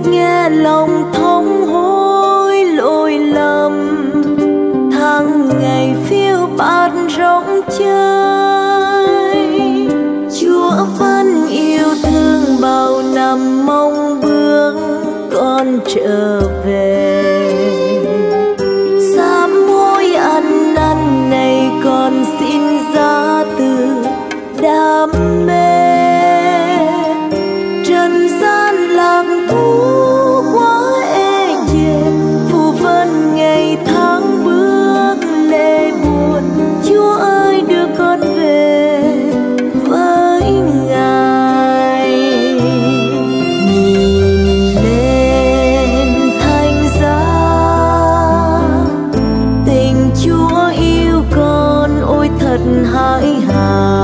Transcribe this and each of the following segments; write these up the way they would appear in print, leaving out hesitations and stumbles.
nghe lòng thống hối lỗi lầm, tháng ngày phiêu bạt rộng chơi. Chúa vẫn yêu thương bao năm mong bước con trở về. Sám hối ăn năn này con xin ra từ đam mê. Trần gian lạc thú quá ê chề, phù vân ngày tháng bước lệ buồn. Chúa ơi đưa con về với Ngài. Nhìn lên thánh giá, tình Chúa yêu con ôi thật hãi hà.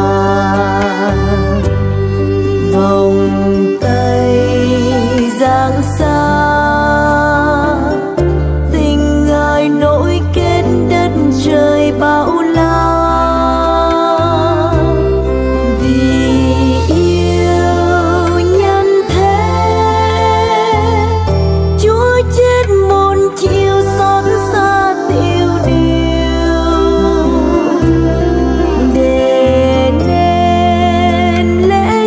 Vòng tay giang xa, tình Ngài nối kết đất trời bao la. Vì yêu nhân thế, Chúa chết một chiều xót xa tiêu điều, để nên lễ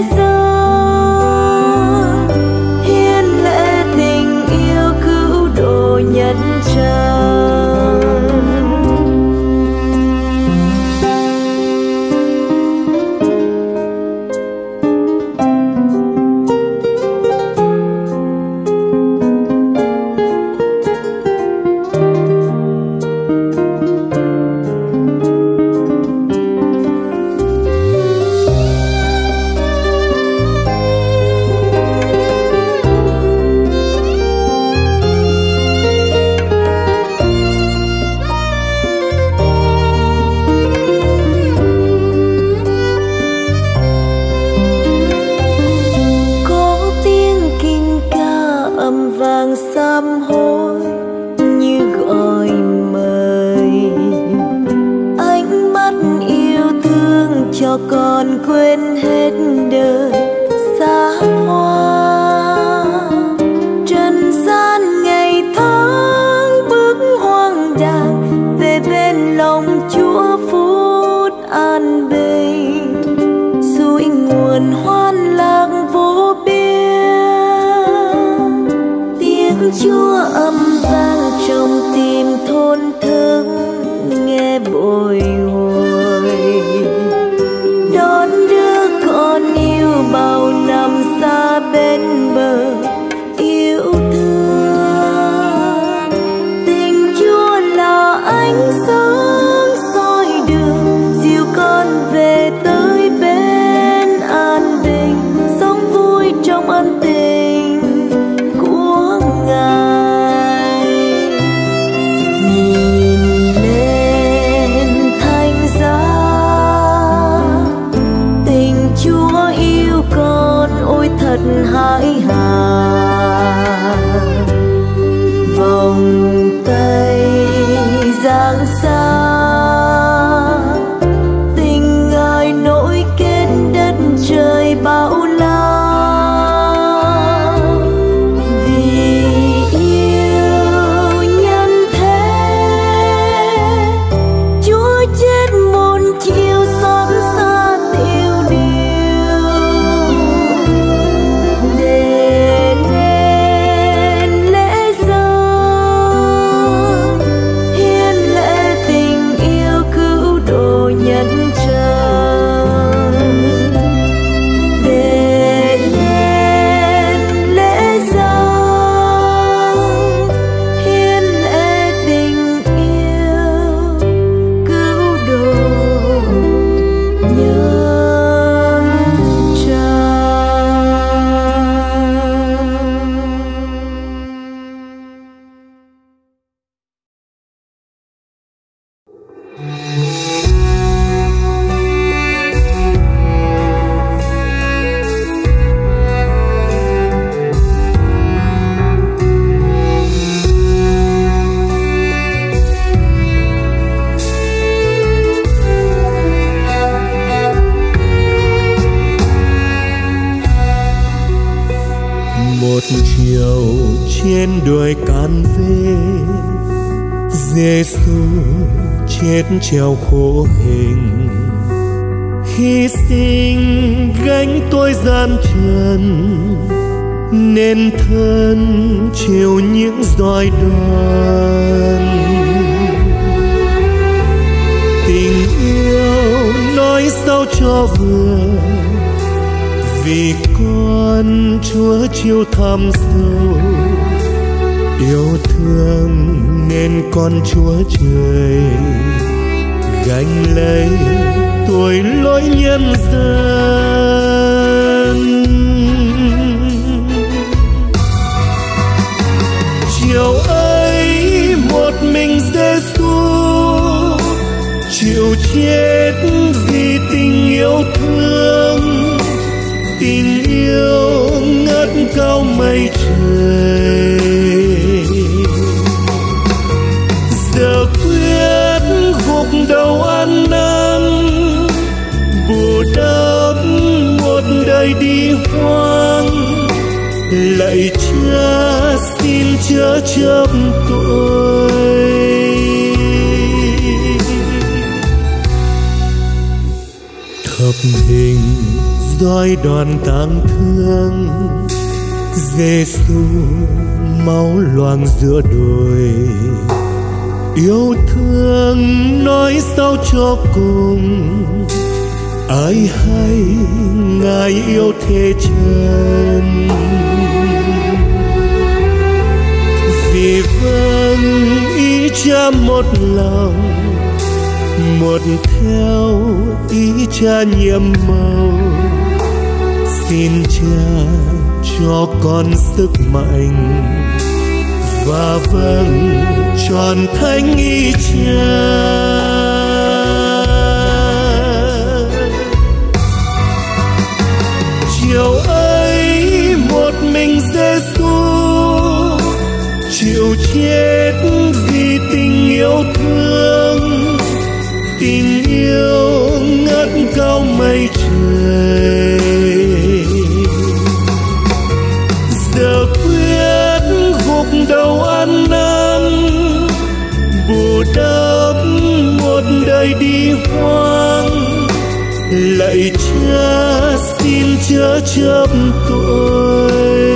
dâng hiến lễ tình yêu cứu độ nhân trần. Có tiếng kinh ca âm vang sám hối như gọi mời. Ánh mắt yêu thương cho con quên hết đời xa hoa. Trần gian ngày tháng bước hoang đàng, về bên lòng Chúa phút an bình. Suối nguồn hoan lạc vô biên, tiếng Chúa âm vang trong tim thôn thức nghe bồi hồi. Đón đứa con yêu bao năm xa bên bờ yêu thương. Tình Chúa là ánh sáng soi đường, dìu con về tới bên an bình, sống vui trong ân tình của Ngài. Nhìn lên thánh giá, tình Chúa yêu con ôi thật hãi hà. Vòng tay giang xa, tình Ngài nối kết đất trời bao la. Vì yêu nhân thế, Chúa chết một chiều xót xa tiêu điều, để Một chiều trên đồi Can Vê, Giêsu chết treo khổ hình, hy sinh gánh tôi gian trần, nên thân chịu những roi đòn. Tình yêu nói sao cho vừa, vì con Chúa chịu thăm sâu. Yêu thương nên con Chúa Trời gánh lấy tội lỗi nhân dân. Chiều ấy một mình Giêsu chịu chết vì tình yêu thương, tình yêu ngất cao mây trời. Giờ quyết gục đầu ăn năn, bù đắp một đời đi hoang. Lạy Cha xin chớ chấp tội. Thập hình roi đòn tang thương, Giêsu máu loang giữa đồi. Yêu thương nói sao cho cùng, ai hay Ngài yêu thế chân. Vì vâng ý Cha một lòng, một theo ý Cha nhiệm màu. Xin Cha cho con sức mạnh, và vâng tròn thánh ý Cha. Chiều ấy một mình Giêsu chịu chết vì tình yêu thương, tình yêu ngất cao mây trời. Giờ quyết gục đầu ăn năn, bù đắp một đời đi hoang. Lạy Cha xin chớ chấp tội.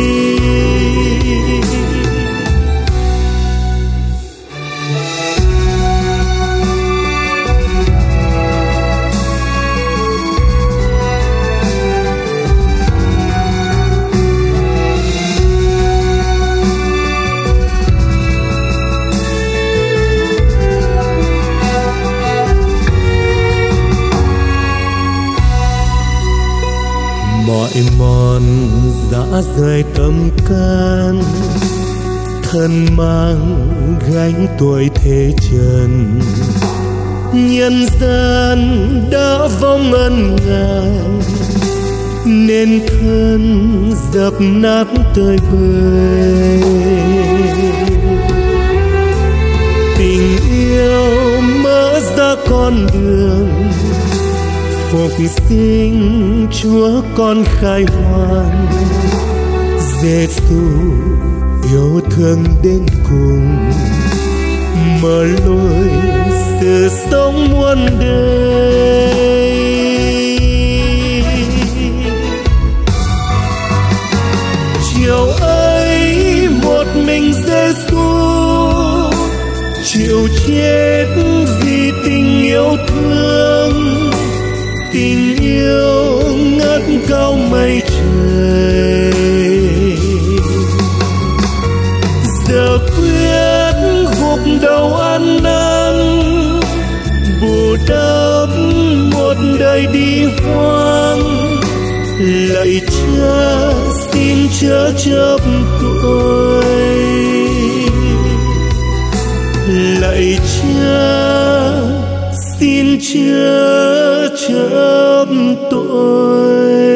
Mọi mòn dã rời tâm can, thân mang gánh tuổi thế trần. Nhân gian đã vong ân Ngài, nên thân dập nát tơi bời. Tình yêu mở ra con đường, phục sinh Chúa con khai hoang. Giêsu yêu thương đến cùng, mở lối sự sống muôn đời. Chiều ấy một mình Giêsu chịu chết vì tình yêu thương, tình yêu ngất cao mây trời. Giờ quyết gục đầu ăn năn, bù đắp một đời đi hoang. Lạy Cha xin chớ chấp tội. Lạy Cha xin chớ chấp tội.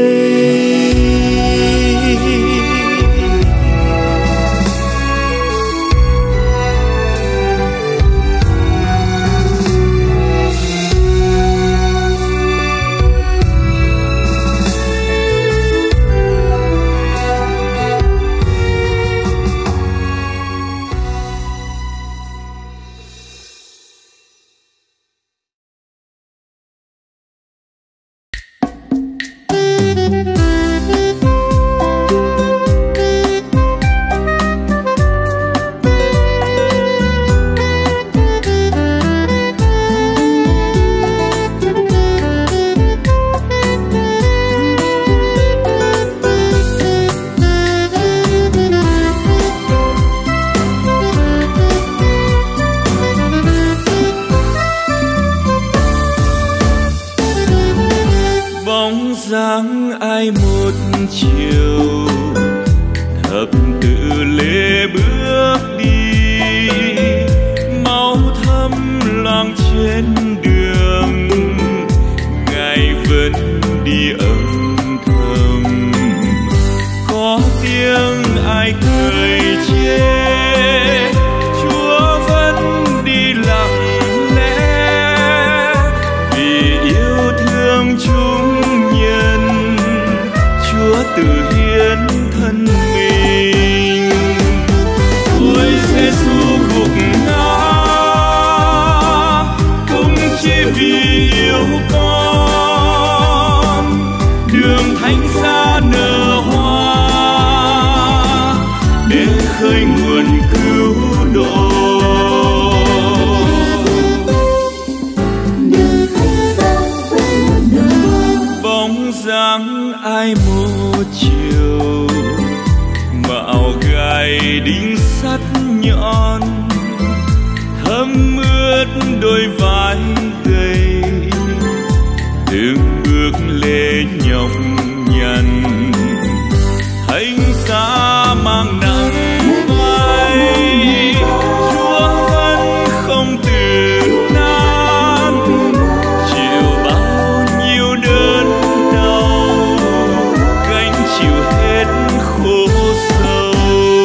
thập tự lễ bước đi, máu thấm loang trên đường, Ngài vẫn đi âm thầm. Có tiếng ai cười chê, Chúa vẫn đi lặng lẽ, vì yêu thương chúng nhân, Chúa tự hiến thân mình. Ôi Giêsu gục ngã không chỉ vì yêu con, đường thánh giá nở hoa để khơi nguồn cứu độ. Bóng dáng ai một chiều, mạo gai đinh sắt nhọn, thấm ướt đôi vai gầy, từng bước lê nhọc nhằn. Thánh giá mang nặng vai, Chúa vẫn không từ nan, chịu bao nhiêu đớn đau, gánh chịu hết khổ sầu.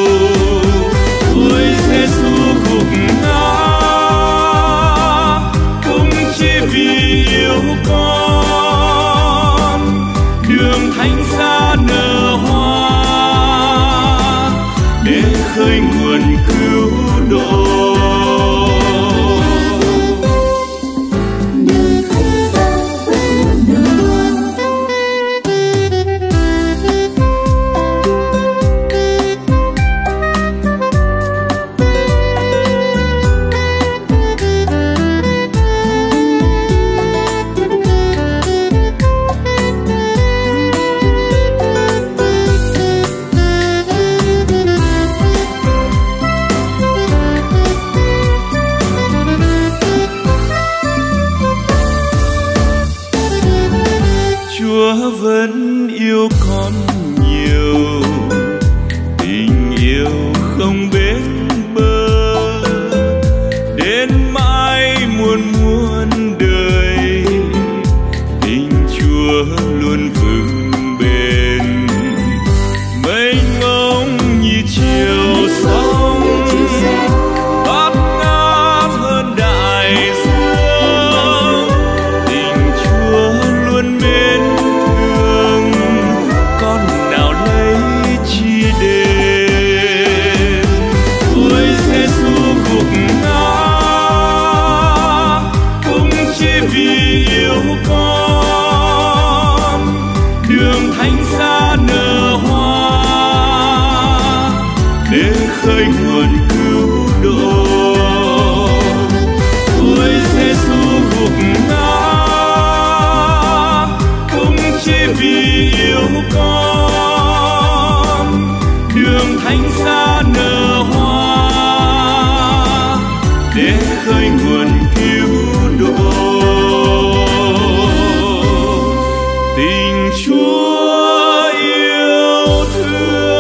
Ôi Giêsu gục ngã không chỉ vì yêu con, đường thánh giá nở hoa để khơi nguồn cứu độ. Chúa vẫn yêu con nhiều, tình yêu không bến bờ, đến mãi muôn muôn đời, tình Chúa luôn vững bền. Mênh mông như chiều sóng, bát ngát hơn đại dương, tình Chúa luôn mến thương, con nào lấy chi đền. Ôi Giêsu gục ngã không chỉ vì yêu con, đường thánh giá nở hoa để khơi nguồn cứu độ. Ôi Giêsu gục ngã không chỉ vì yêu con, đường thánh giá nở hoa để khơi nguồn cứu độ. Tình Chúa yêu thương.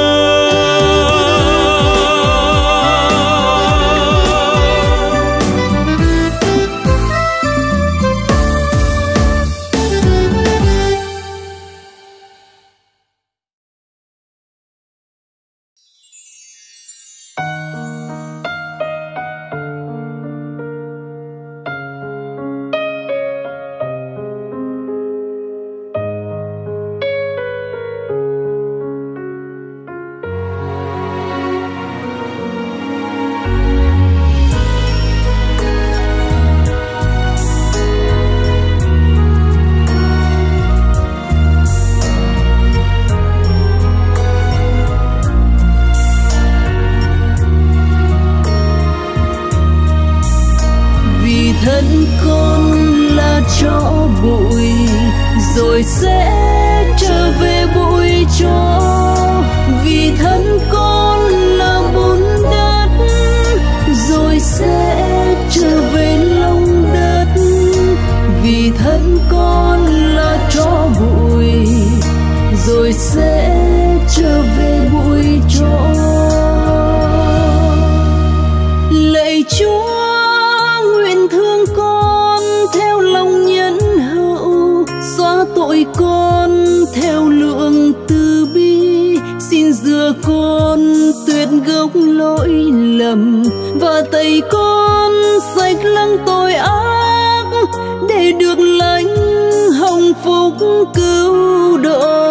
con tuyệt gốc lỗi lầm, và tay con sạch lắng tội ác để được lãnh hồng phúc cứu độ.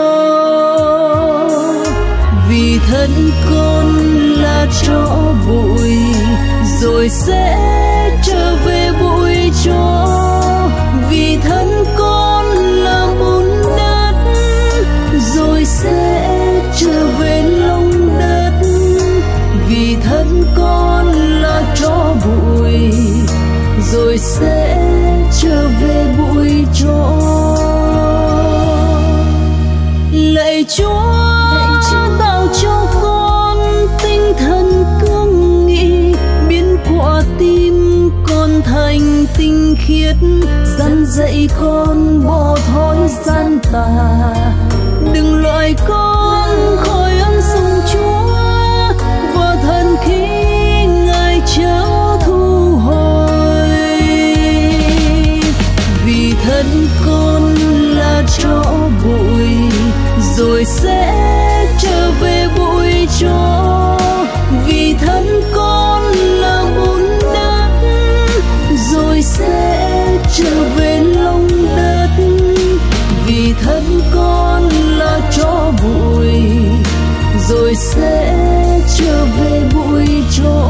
Vì thân con là tro bụi rồi sẽ trở về bụi tro, vì thân con là bùn đất rồi sẽ trở về lòng đất, vì thân con là tro bụi rồi sẽ trở về bụi tro. Lạy Chúa tạo cho con tinh thần cương nghị, biến quả tim con thành tinh khiết, dăn dạy con bỏ thói gian tà, đừng loại con khỏi ân sủng Chúa, và thần khí Ngài chớ thu hồi. Vì thân con là tro bụi rồi sẽ trở về bụi tro, vì thân con là bùn đất rồi sẽ trở về lòng đất, vì thân con là tro bụi rồi sẽ trở về bụi tro.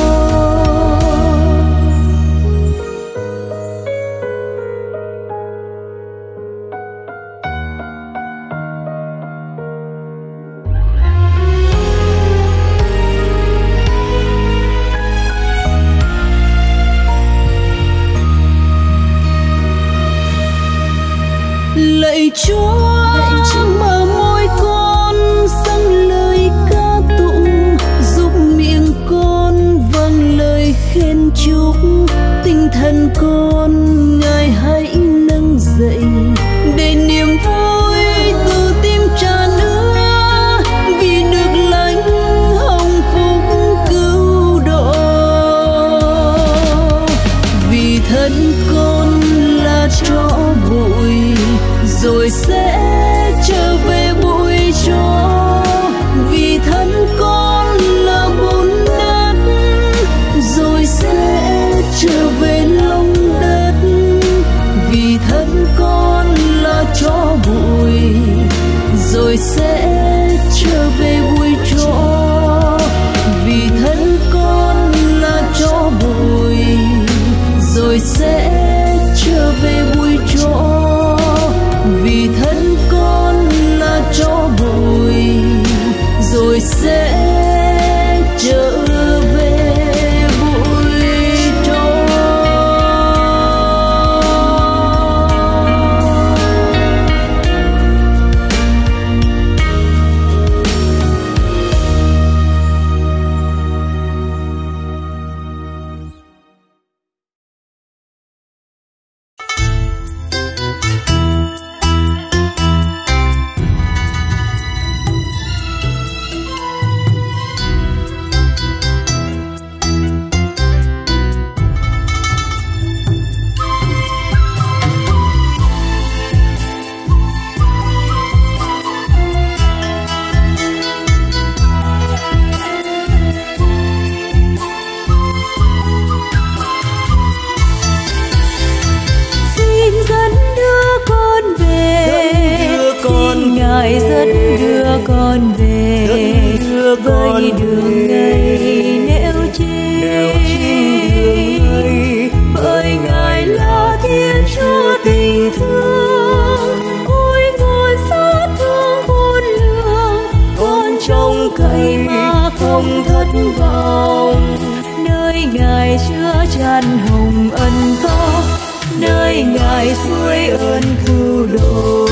Lạy Chúa mở môi con dâng lời ca tụng, giúp miệng con vâng lời khen chúc, tinh thần con Ngài hãy nâng dậy để niềm vui từ tim tràn ứa, vì được lãnh hồng phúc cứu độ. Vì thân con là tro bụi rồi sẽ trở về bụi tro, vì thân con là bùn đất rồi sẽ trở về lòng đất, vì thân con là tro bụi rồi sẽ trở về bụi tro, vì thân con là tro bụi rồi sẽ trở về bụi tro, vì thân con là tro bụi rồi sẽ trở về bụi tro. Ngài dẫn đưa con về với đường ngày nẻo trên, bởi Ngài là Thiên Chúa tình thương, ôi nguồn xót thương khôn lường, con trông cậy mà không thất vọng, nơi Ngài chứa chan hồng ân có, nơi Ngài suối ơn cứu độ.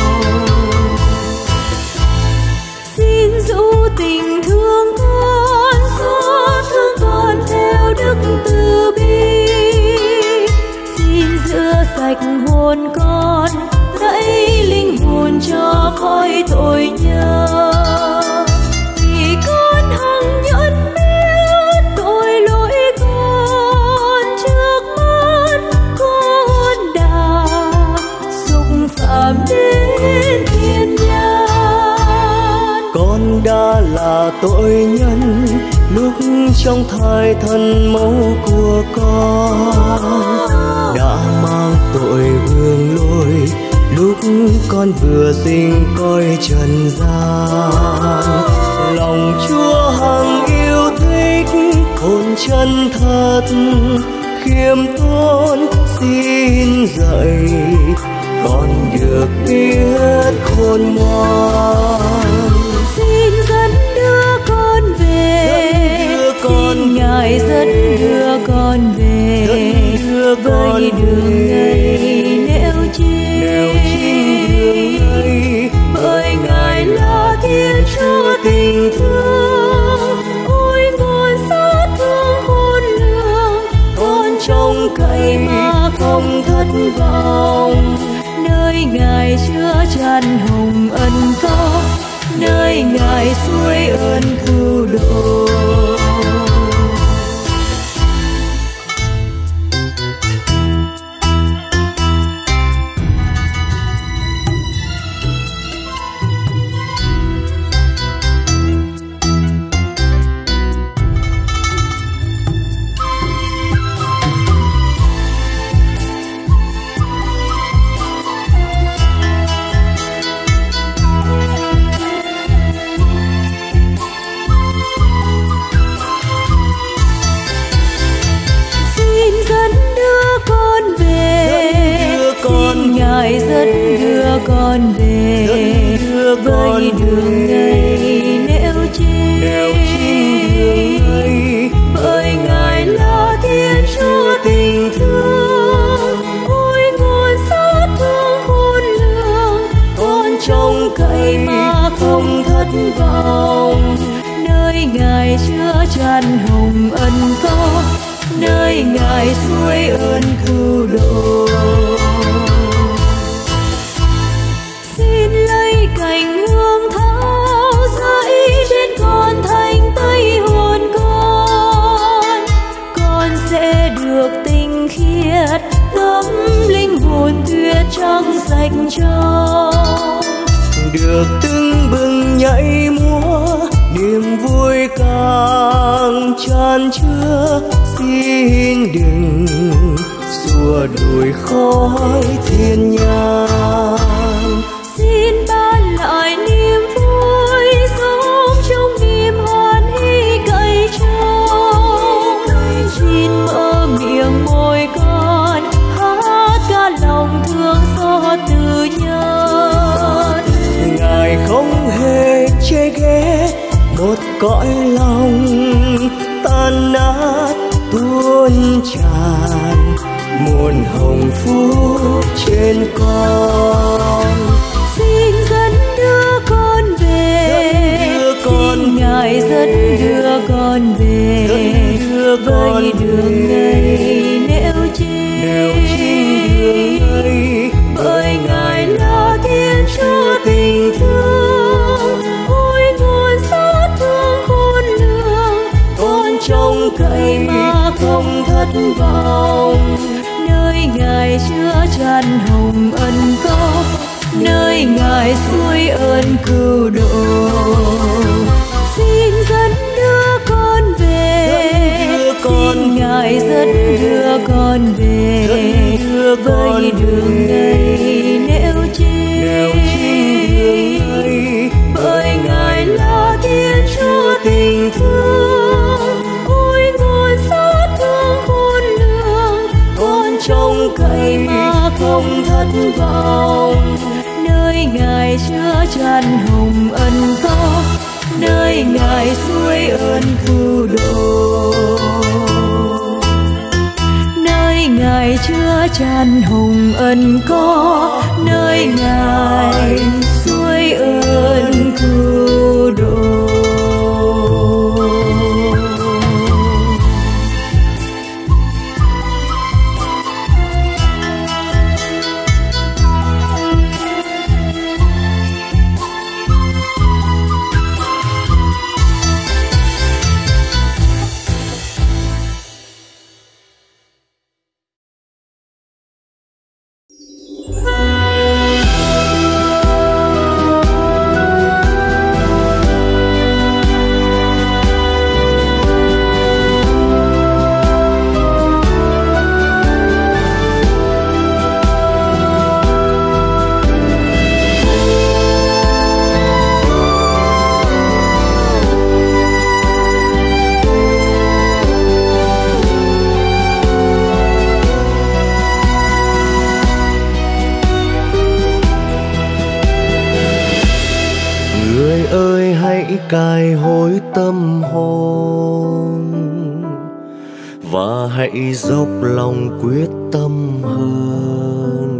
Tình thương con, xót thương con theo đức từ bi, xin rửa sạch hồn con, lấy linh hồn cho khỏi tội nhơ, vì con hằng nhận biết tội lỗi con, trước mắt con đã xúc phạm đến tội nhân lúc trong thai thân máu của con, đã mang tội vương lỗi lúc con vừa sinh coi trần gian. Lòng Chúa hằng yêu thích hồn chân thật khiêm tốn xin dạy, con được biết khôn ngoan. Xin dẫn đưa con về, xin Ngài dẫn đưa con về, với đường ấy nẻo chi đường ấy, bởi Ngài là Thiên Chúa tình thương. Ôi nguồn xót thương khôn lường, con trông cậy mà không thất vọng. Nơi Ngài chứa chan hồng ân có, nơi Ngài suối ơn cứu độ. Ngài dẫn đưa con về, với đường ấy nẻo chi đường ấy, bởi Ngài là Thiên Chúa tình thương. Ôi nguồn xót thương khôn lường, con trông cậy mà không thất vọng. Nơi Ngài chứa chan hồng ân có, nơi Ngài suối ơn cứu độ. Cành hương thảo rơi trên con thanh tây hồn con sẽ được tinh khiết tấm linh hồn tuyệt trắng sạch trong, được tưng bừng nhảy múa niềm vui càng tràn chứa. Xin đừng xua đuổi khói thiên nhang, xin ban lại niềm vui sống trong niềm hoan hỷ cậy trông. Xin mở miệng môi con hát ca lòng thương xót từ nhân. Ngài không hề chê ghét một cõi lòng tan nát tuôn tràn muôn hồng phúc trên con. Xin dẫn đưa con về, xin Ngài dẫn đưa con về, với đường ấy nẻo chi đường ấy, bởi Ngài là Thiên Chúa tình thương. Ôi nguồn xót thương khôn lường, con trông cậy mà không thất vọng. Nơi Ngài chứa chan hồng ân có, nơi Ngài suối ơn cứu độ. Xin dẫn đưa con về, xin Ngài dẫn đưa con về, với đường ấy nẻo chi đường ấy, bởi Ngài là Thiên Chúa tình thương. Ôi nguồn xót thương khôn lường, con trông cậy mà không thất vọng. Nơi Ngài chứa chan hồng ân có, nơi Ngài suối ơn cứu độ. Nơi Ngài chứa chan hồng ân có, nơi Ngài suối ơn cứu độ. cài hối tâm hồn, và hãy dốc lòng quyết tâm hơn.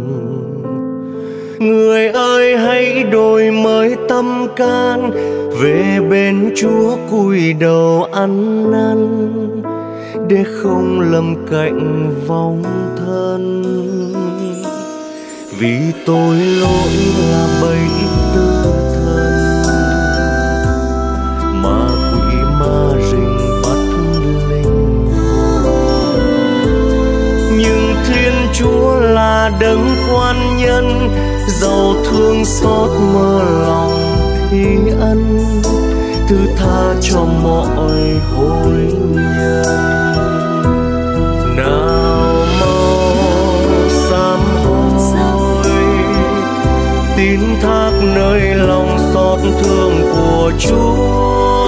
Người ơi hãy đổi mới tâm can, về bên Chúa cúi đầu ăn năn, để không lầm cạnh vong thân. Vì tội lỗi là bẫy tư thân, ma quỷ ma rình bắt linh hồn. Nhưng Thiên Chúa là đấng khoan nhân, giàu thương xót mơ lòng thi ân, thứ tha cho mọi hối nhân. Nào mau sám hối, tín thác nơi lòng xót thương của Chúa.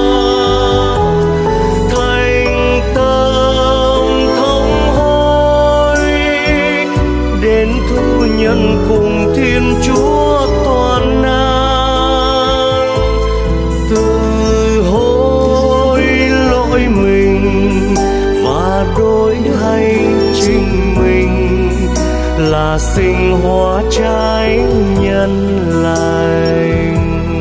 Thành tâm thống hối, đến thu nhận cùng Thiên Chúa toàn năng. Tự hối lỗi mình và đổi thay chính mình, là sinh hóa trái nhân lành.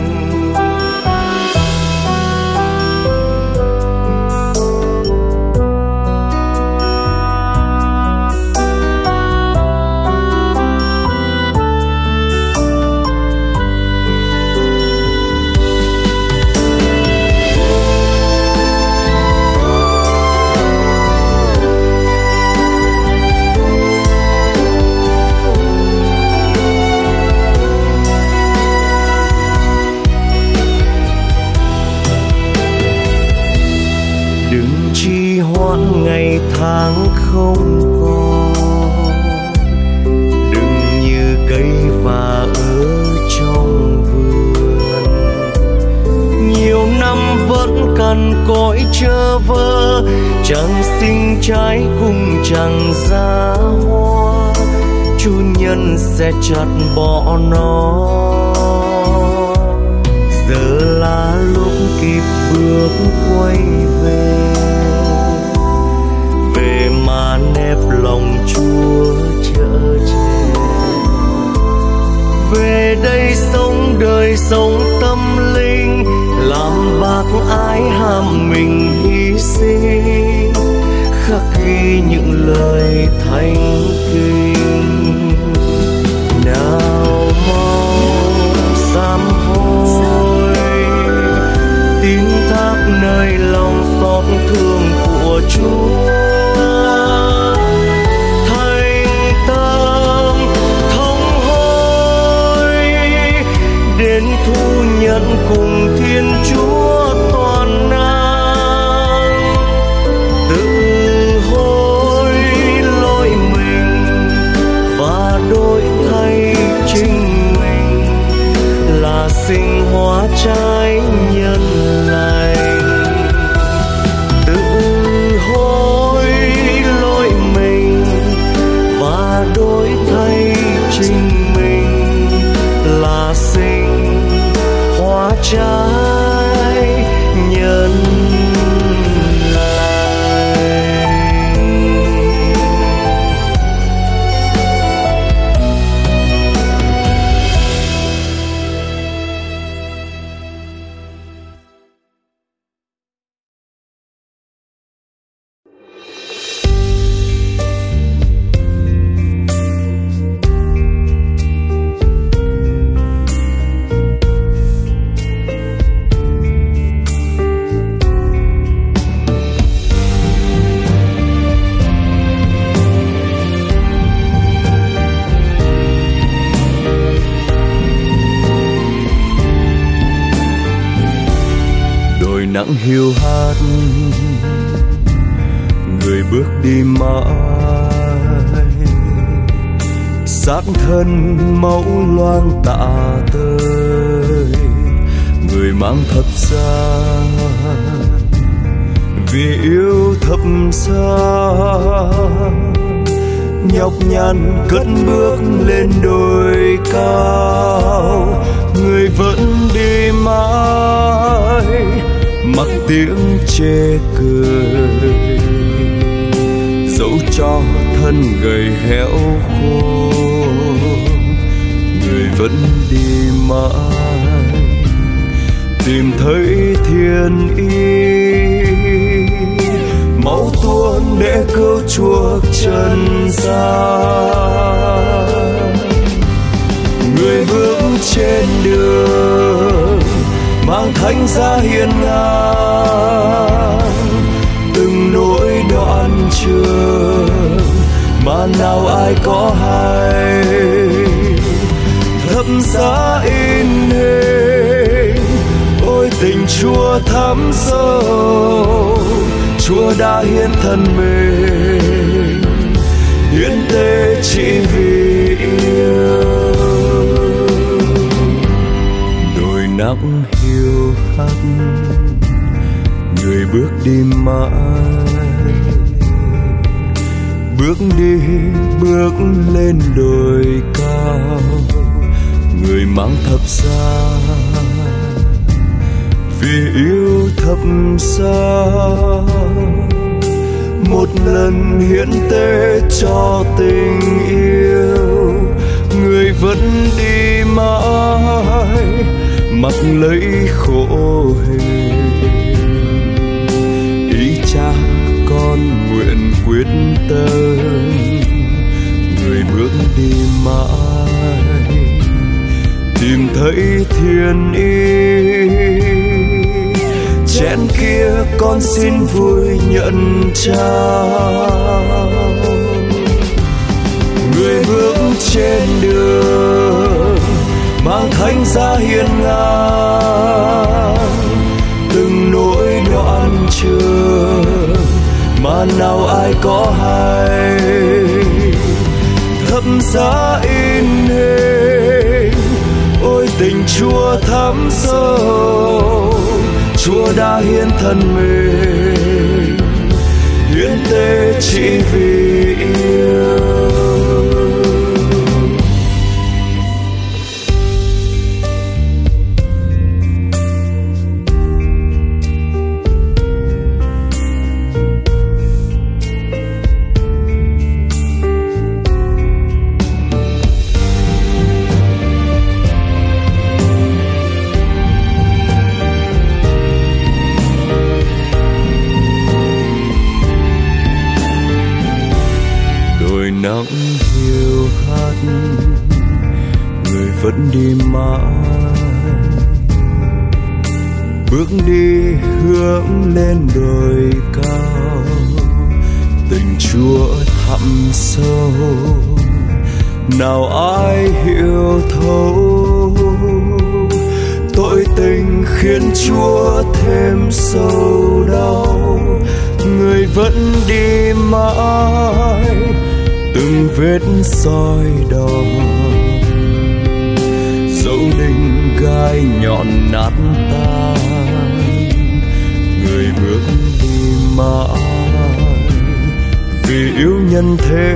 Ngày tháng không còn, đừng như cây và ở trong vườn. Nhiều năm vẫn cằn cõi trơ vơ, chẳng sinh trái cùng chẳng ra hoa. Chủ nhân sẽ chặt bỏ nó, giờ là lúc kịp bước quay về. Mà nép lòng Chúa chở che, về đây sống đời sống tâm linh, làm bác ái ham mình hy sinh, khắc ghi những lời thánh kinh. Nào mau sám hối, tín thác nơi lòng xót thương của Chúa. Thu nhận cùng Thiên Chúa toàn năng. Tự hối lỗi mình và đổi thay chính mình, là sinh hóa trái nhân lành. Tự hối lỗi mình và đổi thay chính mình, là sinh hóa trái nhân lành. Nắng hiu hắt, người bước đi mãi, xác thân mẫu loang tạ tơi, người mang thập giá vì yêu thập giá, nhọc nhằn cất bước lên đồi cao, người vẫn đi mãi mặc tiếng chê cười, dẫu cho thân gầy héo khô người vẫn đi mãi tìm thấy thiên ý, máu tuôn để cứu chuộc trần gian. Người bước trên đường mang thánh giá hiên ngang, từng nỗi đoạn trường mà nào ai có hay, thập giá in hình ôi tình Chúa thắm sâu. Chúa đã hiến thân mình, hiến tế chỉ vì yêu. Đồi nắng hiu hắt, người bước đi mãi, bước đi bước lên đồi cao, người mang thập giá vì yêu thập giá. Một lần hiến tế cho tình yêu, người vẫn đi mãi mặc lấy khổ hình. Ý cha con nguyện quyết tâm, người bước đi mãi tìm thấy thiên ý. Chén kia con xin vui nhận trao, người bước trên đường mang thánh giá hiên ngang, từng nỗi đoạn trường mà nào ai có hay, thập giá in hình ôi tình Chúa thắm sâu. Chúa đã hiến thân mình, hiến tế chỉ vì yêu. Nắng hiu hắt, người vẫn đi mãi, bước đi hướng lên đồi cao, tình Chúa thẳm sâu nào ai hiểu thấu. Tội tình khiến Chúa thêm sâu đau, người vẫn đi mãi từng vết soi đỏ, dẫu đinh gai nhọn nát tan, người bước đi mãi vì yêu nhân thế,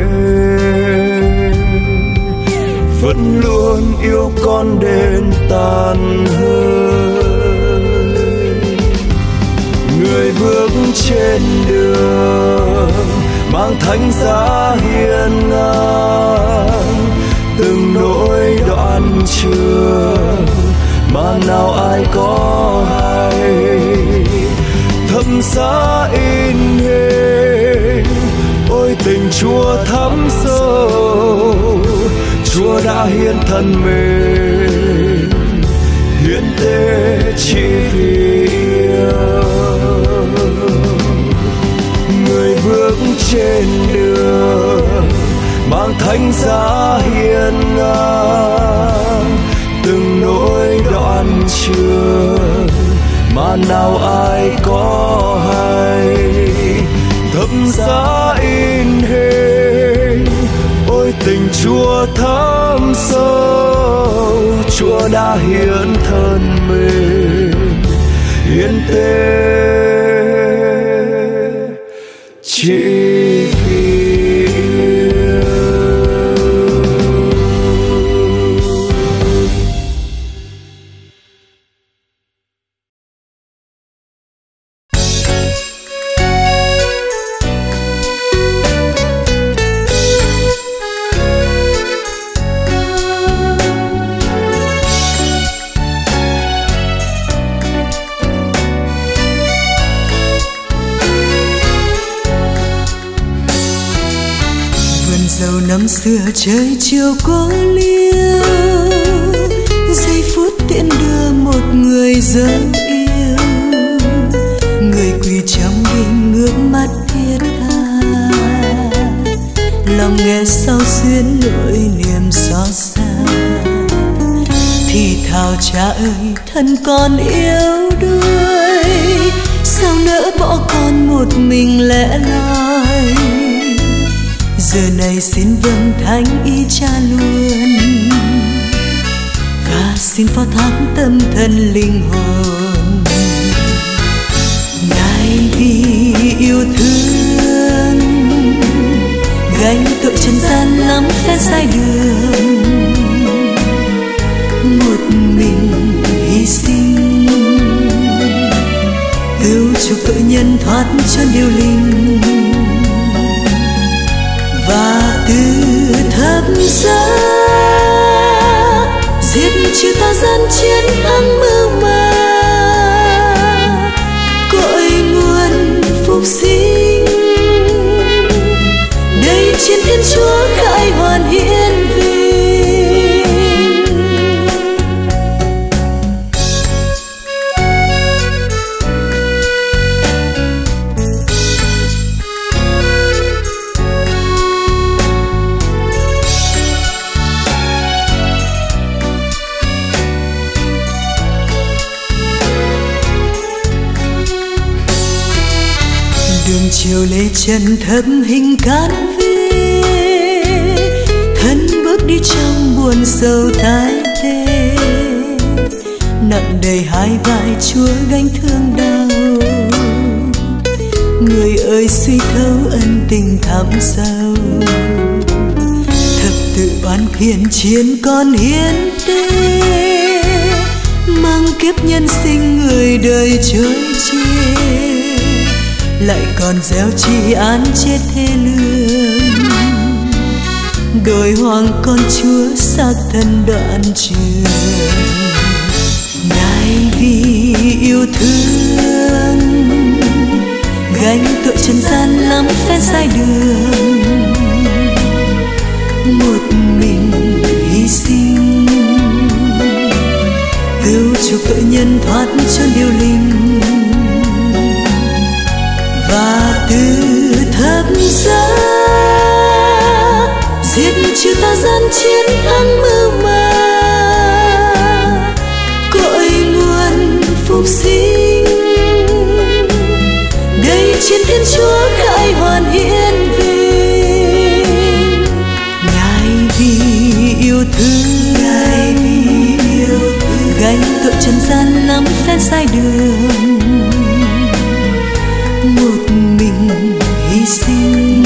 vẫn luôn yêu con đến tàn hơi. Người bước trên đường mang thánh giá hiên ngang, từng nỗi đoạn trường mà nào ai có hay, thập giá in hình ôi tình Chúa thắm sâu. Chúa đã hiến thân mình, hiến tế chỉ vì yêu. Người bước trên đường mang thánh giá hiên ngang, từng nỗi đoạn trường mà nào ai có hay, thập giá in hình ôi tình Chúa thắm sâu. Chúa đã hiến thân mình, hiến tế chỉ vì yêu. xưa trời chiều có liêu, giây phút tiễn đưa một người dấu yêu, người quỳ trong đêm ngước mắt thiết tha, lòng nghe sao xuyến nỗi niềm xót xa. Thì thào cha ơi thân con yếu đuối, sao nỡ bỏ con một mình lẻ loi. Giờ này xin vâng thánh ý cha luôn, và xin phó thác tâm thân linh hồn. Ngài vì yêu thương gánh tội trần gian lắm phép sai đường, một mình hy sinh cứu chuộc tội nhân thoát chốn điêu linh. Và từ thập giá giết chư ta gian chiến thắng mưu mà, cội nguồn phục sinh đây chiến thiên chúa khai hoàn hiến vinh. Chiều lê chân thấp hình cát về, thân bước đi trong buồn sầu tái tê, nặng đầy hai vai Chúa gánh thương đau. Người ơi suy thấu ân tình thẳm sâu, thập tự oán khiên chiến con hiến tế, mang kiếp nhân sinh người đời chối chê, lại còn gieo tri án chết thê lương. Đồi hoang con Chúa xác thân đoạn trường, Ngài vì yêu thương gánh tội trần gian lắm phép sai đường, một mình hy sinh cứu chuộc tội nhân thoát chốn điêu linh. Và từ thập giá giết chư ta gian chiến thắng mưu mà, cội nguồn phục sinh đây chiến thiên chúa khai hoàn hiến vinh. Ngài vì yêu thương gánh tội trần gian lắm phép sai đường, một mình hy sinh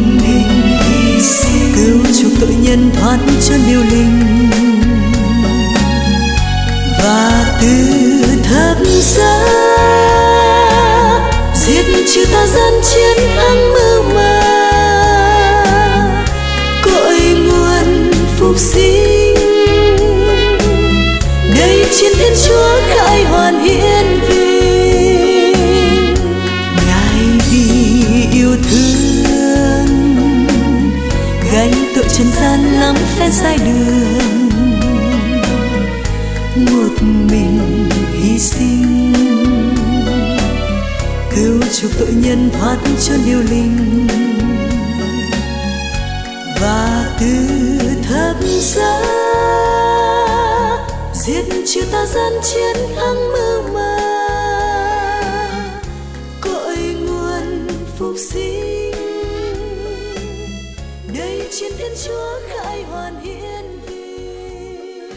cứu chuộc tội nhân thoát chốn điêu linh. Và từ thập giá giết chư ta gian chiến thắng mưu mà, cội nguồn phục sinh đây chiến thiên chúa khai hoàn hiến vinh. Ngài vì yêu thương gánh tội trần gian lắm phép sai đường, một mình hy sinh cứu chuộc tội nhân thoát chốn điêu linh. Và từ thập giá giết chư ta gian chiến thắng mưu mà, cội nguồn phục sinh đây chiến thiên chúa khai hoàn hiến vinh.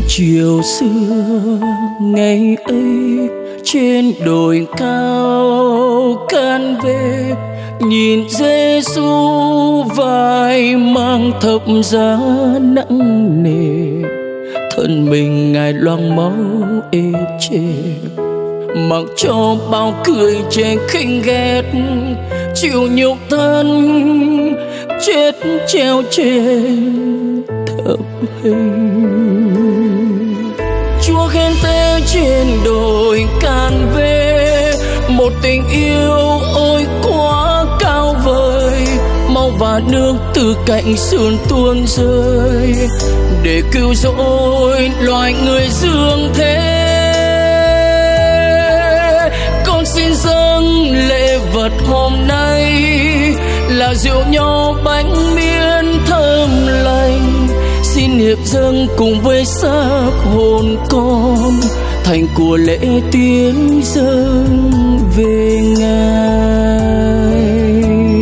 Chiều xưa ngày ấy trên đồi cao can về, nhìn Giêsu vai mang thập giá nặng nề, thân mình Ngài loang máu ê chề, mặc cho bao cười chê khinh ghét, chịu nhục thân chết treo trên thập hình. Chúa khen tế trên đồi can về, một tình yêu ôi quá cao vời, máu và nước từ cạnh sườn tuôn rơi, để cứu rỗi loài người dương thế. Con xin dâng lễ vật hôm nay là rượu nho bánh miên thơm lành, xin hiệp dâng cùng với xác hồn con, thành của lễ tiến dâng về Ngài.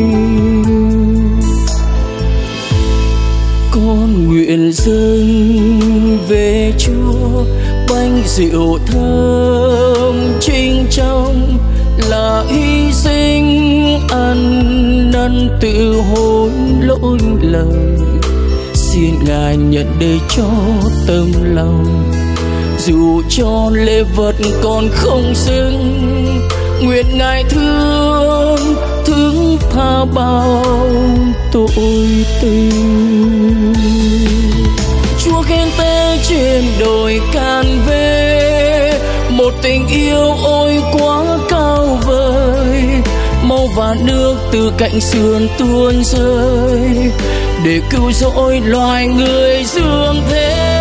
Con nguyện dâng về Chúa bánh rượu thơm trinh trong, là hy sinh ăn năn tự hối lỗi lầm. Xin Ngài nhận để cho tâm lòng, dù cho lễ vật còn không xứng, nguyện Ngài thương tha bao tội tình. Chúa khen tế trên đồi can về, một tình yêu ôi quá cao vời, máu và nước từ cạnh sườn tuôn rơi, để cứu rỗi loài người dương thế.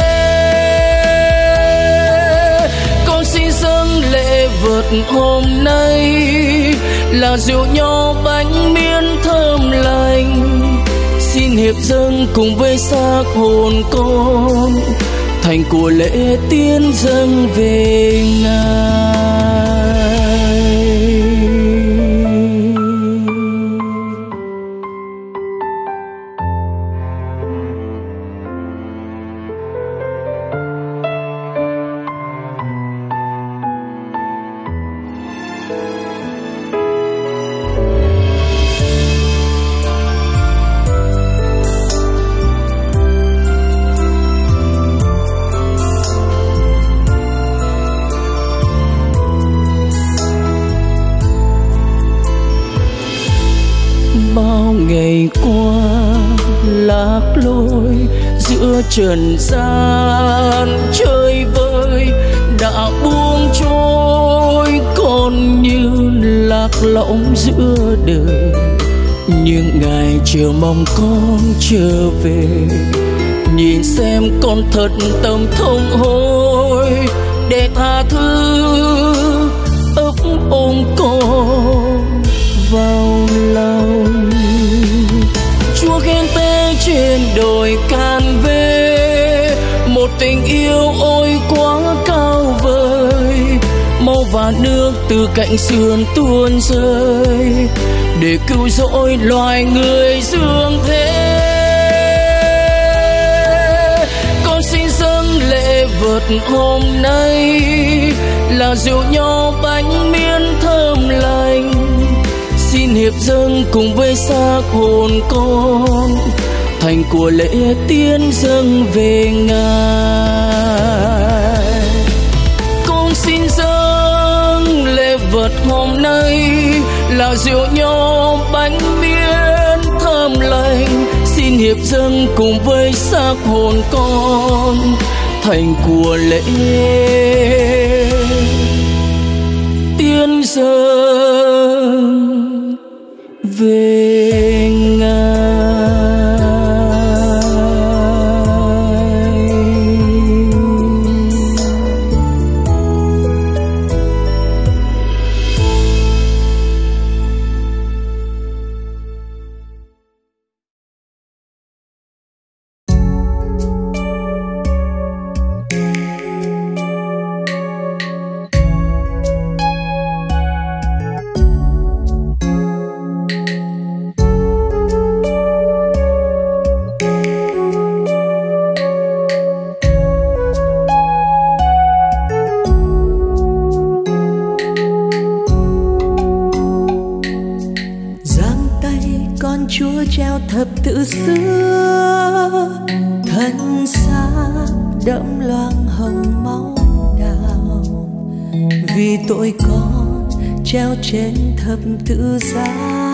Con xin dâng lễ vật hôm nay là rượu nho bánh miên thơm lành, xin hiệp dâng cùng với xác hồn con, thành của lễ tiến dâng về Ngài. Bao ngày qua lạc lối giữa trần gian chơi vơi, đã buông trôi con như lạc lõng giữa đời, nhưng Ngài chờ mong con trở về, nhìn xem con thật tâm thông hối, để tha thứ ấp ôm con vào lòng. Chúa khen tế trên đồi can về, một tình yêu ôi quá cao vời, máu và nước từ cạnh sườn tuôn rơi, để cứu rỗi loài người dương thế. Con xin dâng lễ vật hôm nay là rượu nho bánh miên thơm lành, xin hiệp dâng cùng với xác hồn con, thành của lễ tiến dâng về Ngài. Con xin dâng lễ vật hôm nay là rượu nho bánh miên thơm lành, xin hiệp dâng cùng với xác hồn con, thành của lễ tiến dâng về Ngài. xưa, thân xác đẫm loang hồng máu đào. Vì tội con treo trên thập tự giá,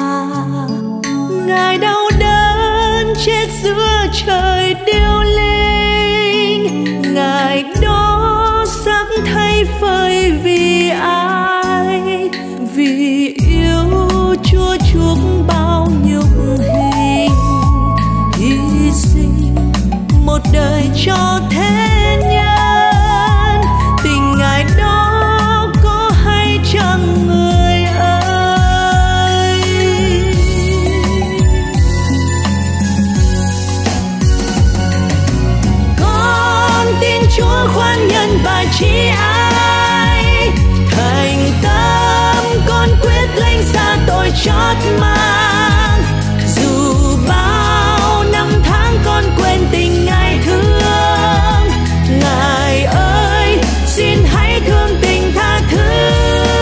Ngài đau đớn chết giữa trời điêu linh. Ngài đó xác thay phơi vì ai? Vì yêu Chúa chuốc bao nhục hình, hy sinh một đời cho thế nhân. Tình Ngài đó có hay chăng người ơi? Con tin Chúa khoan nhân và chỉ ai, thành tâm con quyết lãnh xa tội chót mang. Dù bao năm tháng con quên tình Ngài thương, Ngài ơi xin hãy thương tình tha thứ.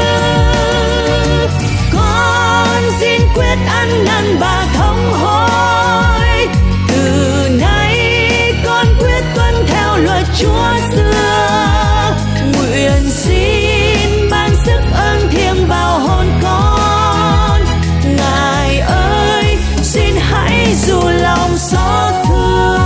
Con xin quyết ăn năn và thống hối, từ nay con quyết tuân theo luật Chúa xưa. Nguyện xin ban sức ơn thiêng vào hồn con, Ngài ơi xin hãy dù lòng xót thương.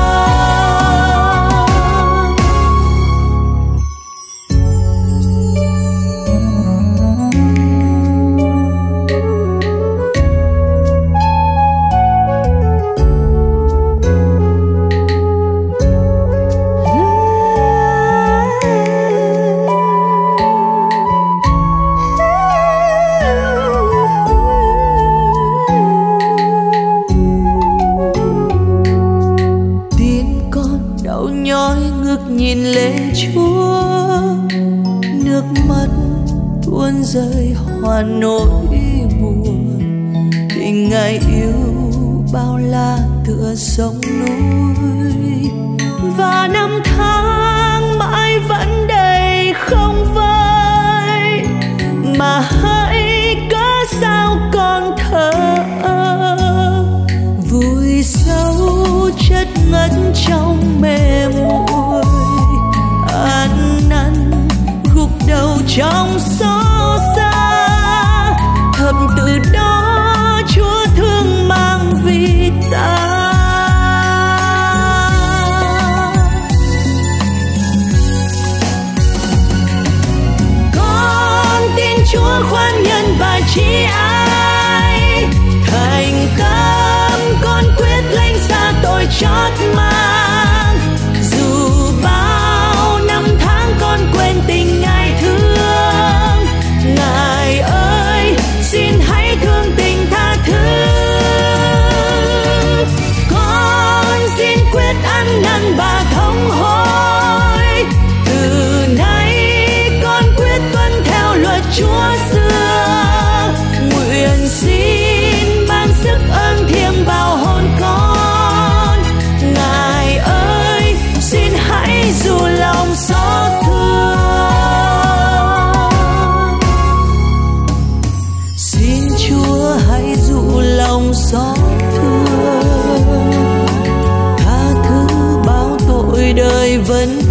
Nhìn lên Chúa, nước mắt tuôn rơi hòa nỗi buồn. Tình Ngài yêu bao la tựa sông núi, và năm tháng mãi vẫn đầy không vơi. Mà hãy cớ sao con thở vùi sâu chất ngất trong mê muội, ăn năn gục đầu trong xót xa. Thập tự đó Chúa thương mang vì ta. Con tin Chúa khoan nhân và chỉ ai, thành tâm con quyết lãnh xa tội chót mang. Dù bao năm tháng con quên tình Ngài thương, Ngài ơi xin hãy thương tình tha thứ. Con xin quyết ăn năn và thống hối, từ nay con quyết tuân theo luật Chúa xưa. Nguyện xin ban sức ơn thiêng vào hồn con, Ngài ơi xin hãy dù lòng xót thương. Xin Chúa hãy dù lòng xót thương, tha thứ bao tội đời vẫn